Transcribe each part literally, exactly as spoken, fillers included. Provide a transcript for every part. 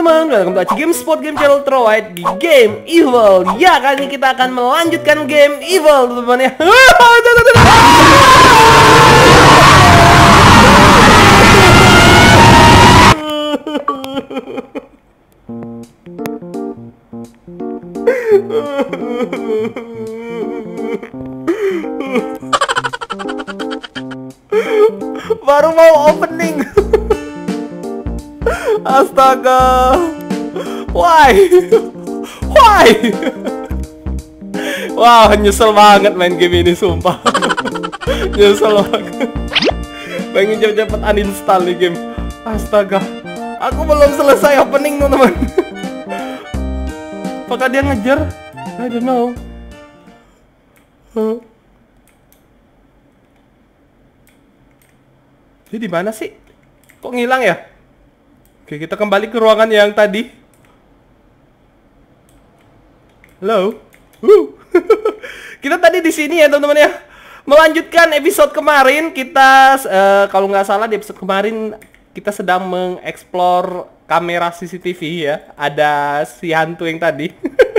teman-teman, welcome to Aci Game Spot, game channel terbaik di game Evil. Ya, kali ini kita akan melanjutkan game Evil, teman-teman ya. Baru mau opening. Astaga. Why? Why? Wah, nyesel banget main game ini, sumpah. Nyesel banget. Pengen cepet-cepet uninstall nih game. Astaga. Aku belum selesai opening, teman-teman. Apakah dia ngejar? I don't know. Huh? Dia di mana sih? Kok ngilang ya? Oke, kita kembali ke ruangan yang tadi. Halo. Woo. Kita tadi di sini ya, teman-teman ya. Melanjutkan episode kemarin, kita uh, kalau nggak salah di episode kemarin kita sedang mengeksplor kamera C C T V ya. Ada si hantu yang tadi.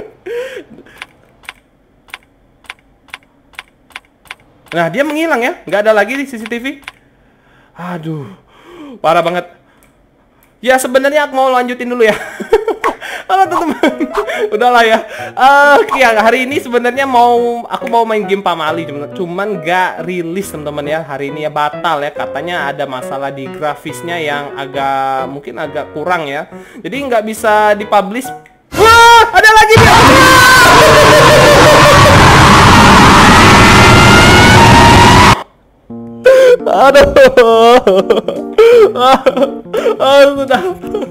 Nah, dia menghilang ya. Nggak ada lagi di C C T V. Aduh, parah banget. Ya, sebenarnya aku mau lanjutin dulu ya. Halo teman-teman. Udahlah ya. Uh, ya hari ini sebenarnya mau aku mau main game pamali, teman-teman. Cuman gak rilis, teman-teman ya. Hari ini ya batal ya. Katanya ada masalah di grafisnya yang agak mungkin agak kurang ya. Jadi nggak bisa dipublish. Wah, ada lagi dia. Aduh. Ah, ah, sudah.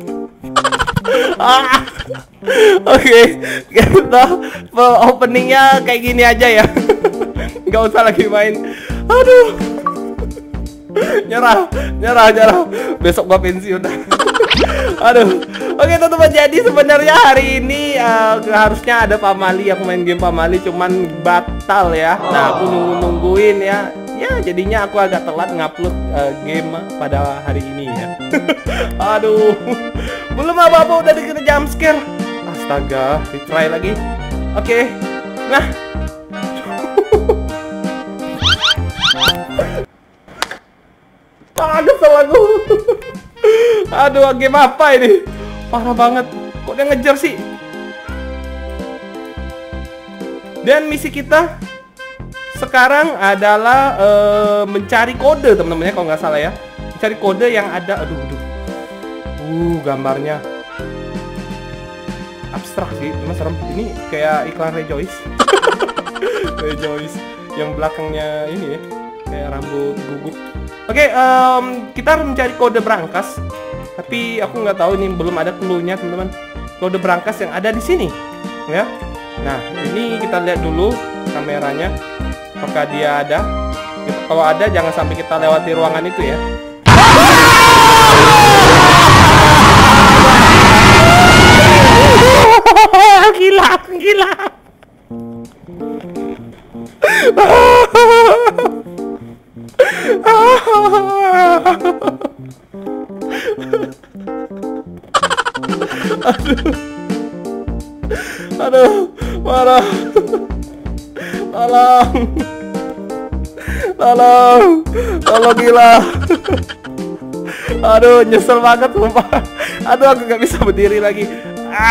Ah. Oke, okay. Kita openingnya kayak gini aja ya. Nggak usah lagi main. Aduh. Nyerah, nyerah, nyerah. Besok gua pensiun. Aduh. Oke, okay, teman-teman, jadi sebenarnya hari ini uh, harusnya ada pamali. Aku main game pamali cuman batal ya. Nah, aku nunggu-nungguin ya. Ya, jadinya aku agak telat ngupload uh, game pada hari ini ya. Aduh. Belum apa-apa udah dikena jump scare. Astaga, retry lagi. Oke. Okay. Nah. Ah, kesel aku. Aduh, game apa ini? Parah banget. Kok dia ngejar sih? Dan misi kita sekarang adalah uh, mencari kode, teman-teman ya, kalau nggak salah ya. Mencari kode yang ada, aduh, aduh. Uh, gambarnya abstrak sih, cuma serem. Ini kayak iklan Rejoice. Rejoice yang belakangnya ini ya, kayak rambut gugup. Oke, okay, um, kita harus mencari kode berangkas. Tapi aku nggak tahu, ini belum ada clue-nya, teman-teman. Kode berangkas yang ada di sini, ya. Nah, ini kita lihat dulu kameranya. Apakah dia ada? Kalau ada, jangan sampai kita lewati ruangan itu ya. Gila, gila. Aduh. Aduh, marah. Tolong. Tolong. Tolong, gila. Aduh, nyesel banget sumpah. Aduh, aku gak bisa berdiri lagi. Ah.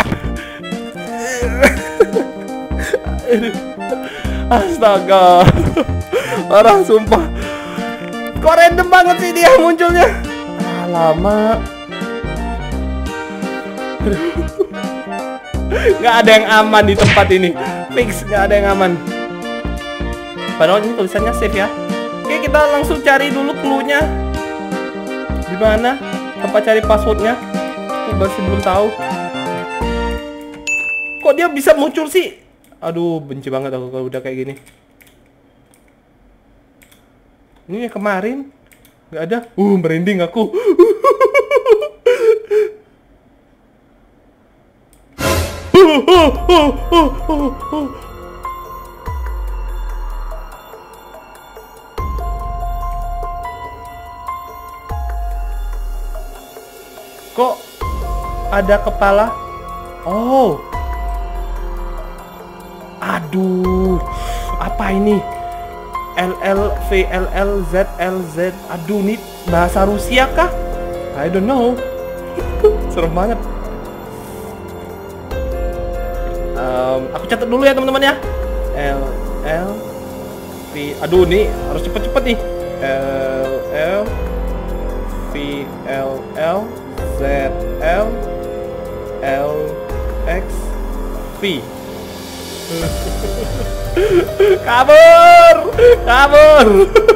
Astaga. Parah sumpah. Kok random banget sih dia munculnya. Ah, lama. Gak ada yang aman di tempat ini. Fix, gak ada yang aman. Padahal ini tulisannya save ya. Oke, kita langsung cari dulu clue-nya. Di mana tempat cari passwordnya? Aku masih belum tahu. Kok dia bisa muncul sih? Aduh, benci banget aku kalau udah kayak gini. Ini yang kemarin nggak ada. Uh, merinding aku. Kok ada kepala. Oh. Aduh. Apa ini? L L V L L Z L Z. Aduh, ini bahasa Rusia kah? I don't know. Serem banget. Um, aku catat dulu ya teman-teman ya. L L V. Aduh, nih harus cepet-cepet nih. L L V L L Z L L X V. Kabur, kabur.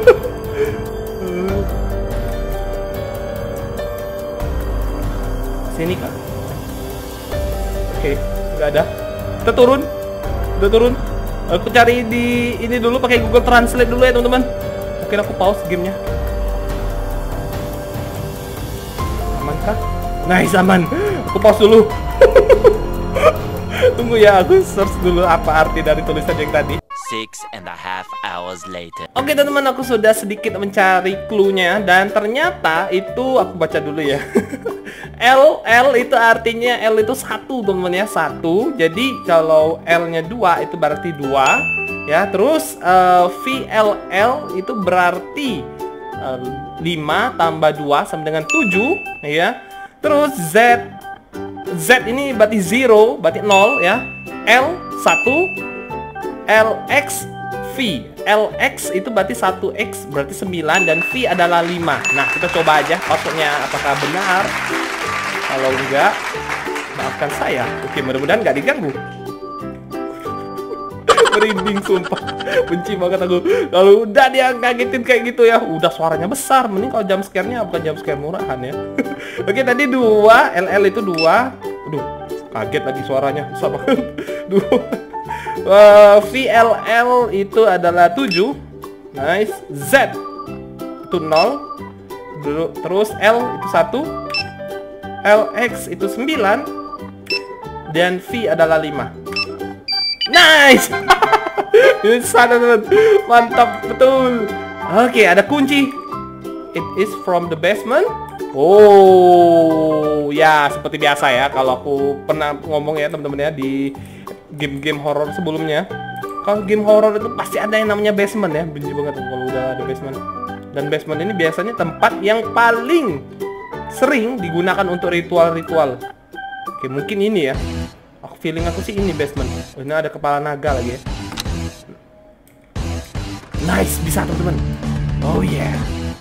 Sini kah? Oke, nggak ada. Kita turun, udah turun. Aku cari di ini dulu pakai Google Translate dulu ya teman-teman. Mungkin aku pause gamenya. Aman kah? Nice, aman. Aku pause dulu. Tunggu ya, aku search dulu apa arti dari tulisan yang tadi. Six and a half hours later. Oke teman-teman, aku sudah sedikit mencari clue-nya dan ternyata itu aku baca dulu ya. L L itu artinya L itu satu teman-teman ya, satu. Jadi kalau L-nya dua itu berarti dua ya. Terus uh, V L L itu berarti uh, lima tambah dua sama dengan tujuh ya. Terus Z Z ini berarti zero, berarti nol ya. L satu, L X V. L X itu berarti satu X berarti sembilan dan V adalah lima. Nah, kita coba aja maksudnya apakah benar. Kalau enggak, maafkan saya. Oke, mudah-mudahan nggak diganggu. Merinding sumpah. Benci banget aku. Kalau udah dia ngagetin kayak gitu ya, udah suaranya besar. Mending kalau jump scare-nya bukan jump scare murahan ya. Oke, tadi dua, L L itu dua. Aduh, kaget lagi suaranya. Susah banget. dua. Uh, V L L itu adalah tujuh. Nice. Z itu nol. Terus L itu satu. L X itu sembilan. Dan V adalah lima. Nice. Sana, mantap betul. Oke, ada kunci. It is from the basement. Oh, ya seperti biasa ya. Kalau aku pernah ngomong ya teman-teman ya di game-game horor sebelumnya. Kalau game horor itu pasti ada yang namanya basement ya. Benci banget kalau udah ada basement. Dan basement ini biasanya tempat yang paling sering digunakan untuk ritual-ritual. Oke, mungkin ini ya. Aku feeling aku sih ini basement. Oh, ini ada kepala naga lagi ya. Nice, bisa teman-teman. Oh yeah.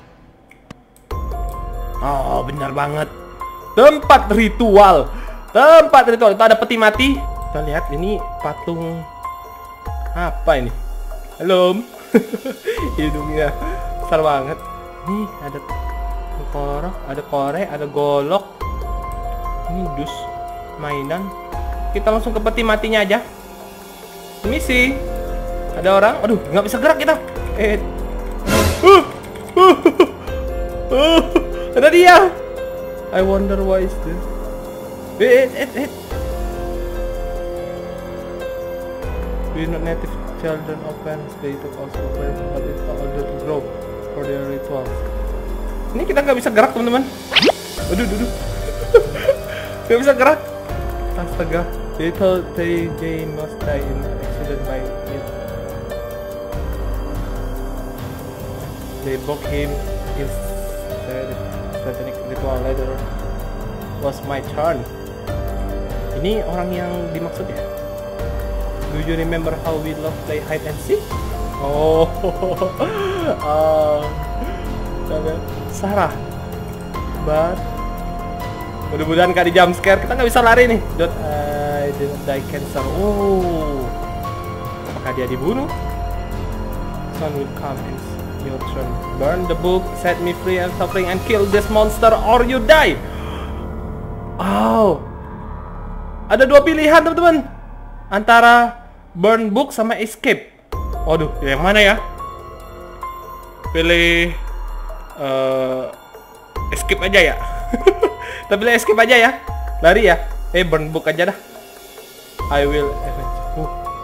Oh, benar banget. Tempat ritual. Tempat ritual. Itu ada peti mati. Kita lihat ini patung apa ini? Halo. Hidungnya besar banget. Nih ada korok, ada korek, ada golok. Ini dus mainan. Kita langsung ke peti matinya aja. Misi. Ada orang. Aduh, nggak bisa gerak kita. Eh. Uh. Uh. Uh. Ada dia. I wonder why is this. Eh, eh, eh. We not native children of parents. They took us for parents, but it's older to grow for their rituals. Ini kita nggak bisa gerak teman-teman. Aduh, duduk. Nggak bisa gerak. Astaga. They thought they, they must die in an accident by it. They broke him instead. Satanic ritual later was my turn. Ini orang yang dimaksud ya? Do you remember how we love play hide and seek? Oh, uh, Sarah. But mudah-mudahan gak di jump scare. Kita nggak bisa lari nih. Don't I didn't die cancer. Oh, apakah dia dibunuh? Sun will come in your turn. Burn the book, set me free and suffering, and kill this monster or you die. Oh, ada dua pilihan teman-teman, antara burn book sama escape. Waduh, yang mana ya? Pilih uh, escape aja ya. Kita pilih escape aja ya. Lari ya. Eh, burn book aja dah. I will avenge. Uh. Oke,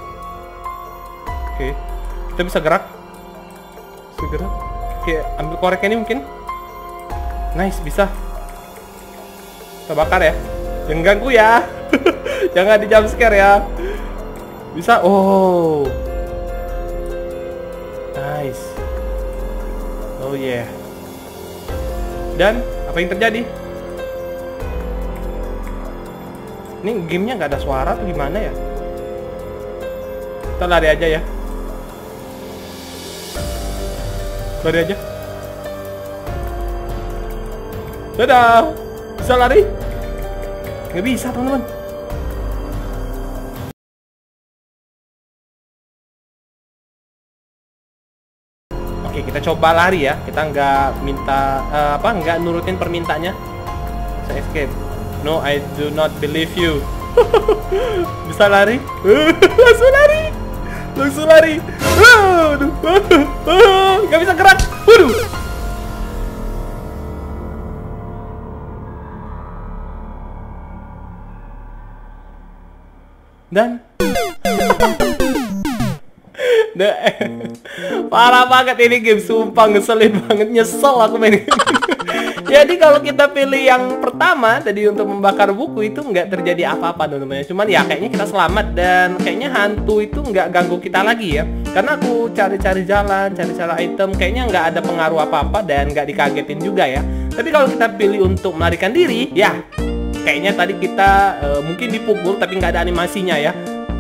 okay. Kita bisa gerak. Bisa gerak. Oke, okay, ambil korek ini mungkin. Nice, bisa. Kita bakar ya. Jangan ganggu ya. Jangan di jump scare ya. Bisa. Oh. Nice. Oh yeah. Dan apa yang terjadi? Ini gamenya nggak ada suara tuh gimana ya? Kita lari aja ya. Lari aja. Dadah. Bisa lari? Nggak bisa teman-teman. Oke, kita coba lari ya. Kita nggak minta uh, apa? Nggak nurutin permintaannya. Saya escape. No, I do not believe you. Bisa lari? Langsung lari. Langsung lari. Aduh. Nggak bisa gerak. Waduh. Dan parah banget ini game, sumpah ngeselin banget, nyesel aku main ini. Jadi kalau kita pilih yang pertama tadi untuk membakar buku itu nggak terjadi apa-apa teman-teman. Cuman ya kayaknya kita selamat dan kayaknya hantu itu nggak ganggu kita lagi ya. Karena aku cari-cari jalan, cari-cari item, kayaknya nggak ada pengaruh apa-apa dan nggak dikagetin juga ya. Tapi kalau kita pilih untuk melarikan diri, ya kayaknya tadi kita uh, mungkin dipukul tapi nggak ada animasinya ya.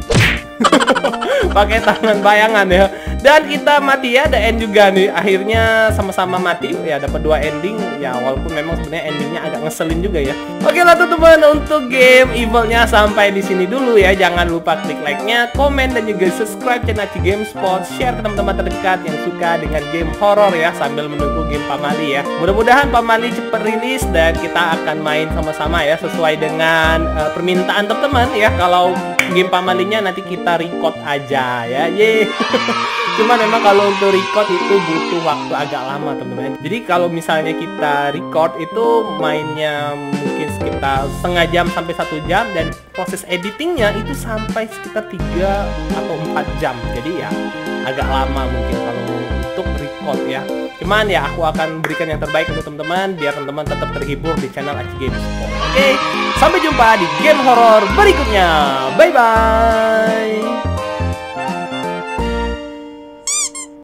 Pakai tangan bayangan ya. Dan kita mati ya, ada end juga nih. Akhirnya sama-sama mati ya, dapat dua ending ya, walaupun memang sebenarnya endingnya agak ngeselin juga ya. Oke lah teman-teman, untuk game Evilnya sampai di sini dulu ya. Jangan lupa klik like-nya, komen dan juga subscribe channel Aci Gamespot. Share ke teman-teman terdekat yang suka dengan game horor ya, sambil menunggu game Pamali ya. Mudah-mudahan Pamali cepat rilis dan kita akan main sama-sama ya, sesuai dengan uh, permintaan teman-teman ya. Kalau game Pamalinya nanti kita record aja ya. Ye. Cuma memang kalau untuk record itu butuh waktu agak lama teman-teman. Jadi kalau misalnya kita record itu mainnya mungkin sekitar setengah jam sampai satu jam, dan proses editingnya itu sampai sekitar tiga atau empat jam. Jadi ya agak lama mungkin kalau untuk record ya. Cuman ya aku akan berikan yang terbaik untuk teman-teman biar teman-teman tetap terhibur di channel Aci Gamespot. Oke, sampai jumpa di game horor berikutnya. Bye bye.